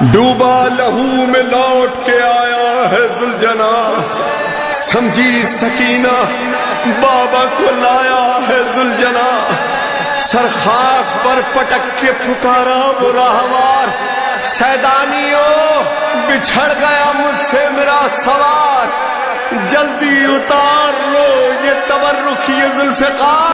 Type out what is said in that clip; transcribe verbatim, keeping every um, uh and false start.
डूबा लहू में लौट के आया है जुलजना, समझी सकीना बाबा को लाया है जुलजना। सर खाक पर पटक के पुकारा वो राहवार, सैदानियों बिछड़ गया मुझसे मेरा सवार, जल्दी उतार लो ये तबर्रुख ये जुल्फ़िकार।